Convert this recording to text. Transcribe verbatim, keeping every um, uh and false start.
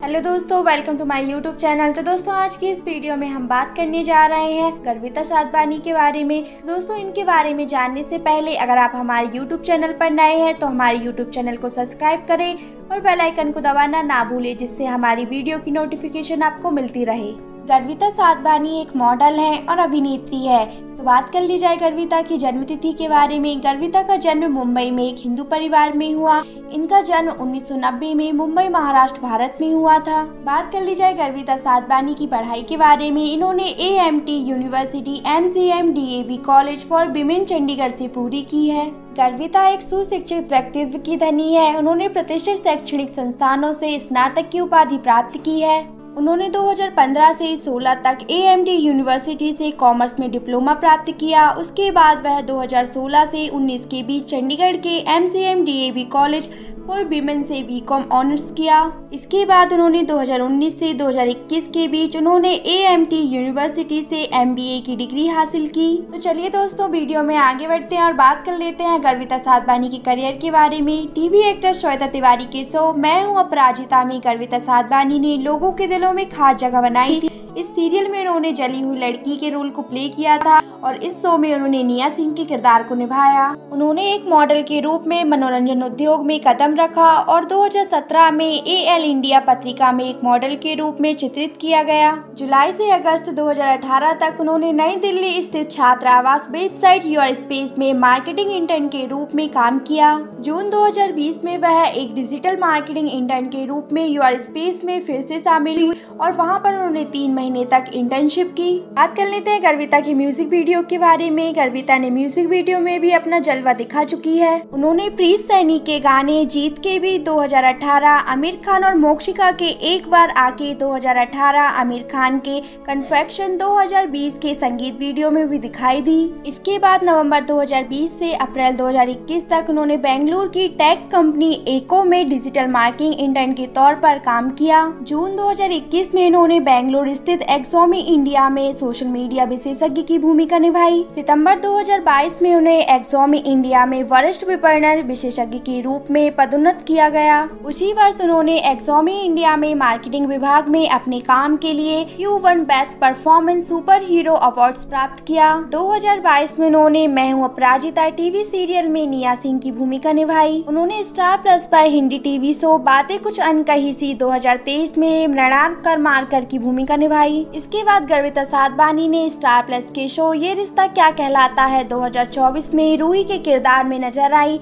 Hello दोस्तों, welcome to my YouTube channel. तो दोस्तों, आज की इस वीडियो में हम बात करने जा रहे हैं गर्विता साधवानी के बारे में। दोस्तों, इनके बारे में जानने से पहले अगर आप हमारे यूट्यूब चैनल पर नए हैं तो हमारे यूट्यूब चैनल को सब्सक्राइब करें और बेल आइकन को दबाना ना भूलें, जिससे हमारी वीडियो की नोटिफिकेशन आपको मिलती रहे। गर्विता साधवानी एक मॉडल हैं और अभिनेत्री है। तो बात कर ली जाए गर्विता की जन्म तिथि के बारे में। गर्विता का जन्म मुंबई में एक हिंदू परिवार में हुआ। इनका जन्म उन्नीस सौ नब्बे में मुंबई, महाराष्ट्र, भारत में हुआ था। बात कर ली जाए गर्विता साधवानी की पढ़ाई के बारे में। इन्होंने A M T university M G M D A V college for women Chandigarh से पूरी की है। गर्विता एक सुशिक्षित व्यक्तित्व की धनी है। उन्होंने प्रतिष्ठित शैक्षणिक संस्थानों से स्नातक की उपाधि प्राप्त की है। उन्होंने दो हज़ार पंद्रह से सोलह तक ए एम डी यूनिवर्सिटी से कॉमर्स में डिप्लोमा प्राप्त किया। उसके बाद वह दो हज़ार सोलह से उन्नीस के बीच चंडीगढ़ के M G M D A V college for women से बी कॉम ऑनर्स किया। इसके बाद उन्होंने दो हज़ार उन्नीस से दो हज़ार इक्कीस के बीच उन्होंने ए एम टी यूनिवर्सिटी से एम बी ए की डिग्री हासिल की। तो चलिए दोस्तों, वीडियो में आगे बढ़ते हैं और बात कर लेते हैं गर्विता साधवानी के करियर के बारे में। टीवी एक्टर श्वेता तिवारी के शो मैं हूँ अपराजिता में गर्विता साधवानी ने लोगों के दिलों में खास जगह बनाई थी। इस सीरियल में उन्होंने जली हुई लड़की के रोल को प्ले किया था और इस शो में उन्होंने निया सिंह के किरदार को निभाया। उन्होंने एक मॉडल के रूप में मनोरंजन उद्योग में कदम रखा और दो हज़ार सत्रह में ए एल इंडिया पत्रिका में एक मॉडल के रूप में चित्रित किया गया। जुलाई से अगस्त दो हज़ार अठारह तक उन्होंने नई दिल्ली स्थित छात्रावास वेबसाइट योर स्पेस में मार्केटिंग इंटर्न के रूप में काम किया। जून दो हज़ार बीस में वह एक डिजिटल मार्केटिंग इंटर्न के रूप में योर स्पेस में फिर से शामिल हुई और वहां पर उन्होंने तीन महीने तक इंटर्नशिप की। बात कर लेते हैं गर्विता की म्यूजिक वीडियो के बारे में। गर्विता ने म्यूजिक वीडियो में भी अपना जलवा दिखा चुकी है। उन्होंने प्रीत सैनी के गाने जीत के भी दो हज़ार अठारह, आमिर खान और मोक्षिका के एक बार आके दो हज़ार अठारह, आमिर खान के कन्फेक्शन दो हज़ार बीस के संगीत वीडियो में भी दिखाई दी। इसके बाद नवंबर दो हज़ार बीस से अप्रैल दो हज़ार इक्कीस तक उन्होंने बेंगलुरु की टेक कंपनी एको में डिजिटल मार्केटिंग इंटर्न के तौर पर काम किया। जून दो हज़ार इक्कीस में इन्होंने बेंगलुरु स्थित एक्सोमी इंडिया में सोशल मीडिया विशेषज्ञ की भूमिका निभाई। सितंबर दो हज़ार बाईस में उन्हें एक्सोमी इंडिया में वरिष्ठ विपणन विशेषज्ञ के रूप में पदोन्नत किया गया। उसी वर्ष उन्होंने एक्सोमी इंडिया में मार्केटिंग विभाग में अपने काम के लिए Q one best performance superhero award प्राप्त किया। दो हज़ार बाईस में उन्होंने मैं हूँ अपराजिता टीवी सीरियल में निया सिंह की भूमिका निभाई। उन्होंने स्टार प्लस पर हिंदी टीवी शो बातें कुछ अनकही सी दो हज़ार तेईस में मृणाल कर मारकर की भूमिका निभाई। इसके बाद गर्विता साधवानी ने स्टार प्लस के शो ये रिश्ता क्या कहलाता है दो हज़ार चौबीस में रूही के किरदार में नजर आई।